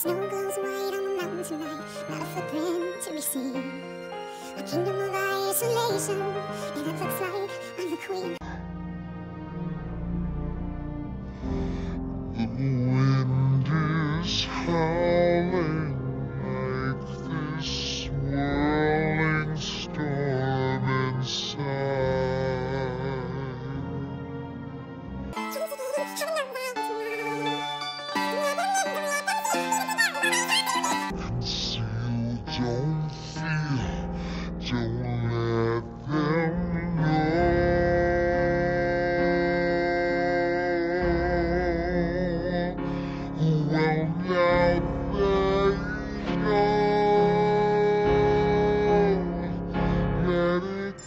Snow glows white on the mountain tonight, not a footprint to be seen. A kingdom of isolation, and it looks like I'm the queen. The wind is howling like this swirling storm inside. Conceal, don't feel, don't let them know. Well, now they know. Let it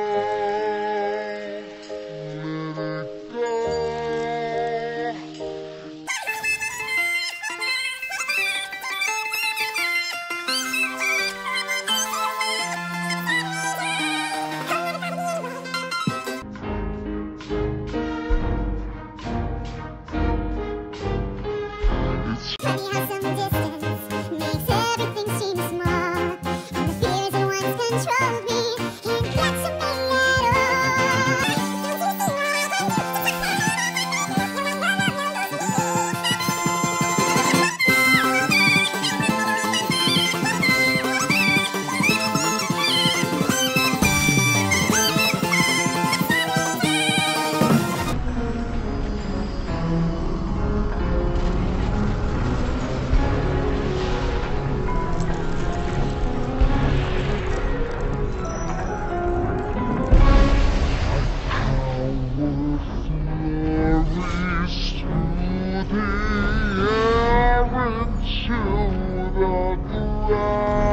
go, let it go. Honey has some distance, makes everything seem small. And the fears that once controlled me can't get to me The air into the ground.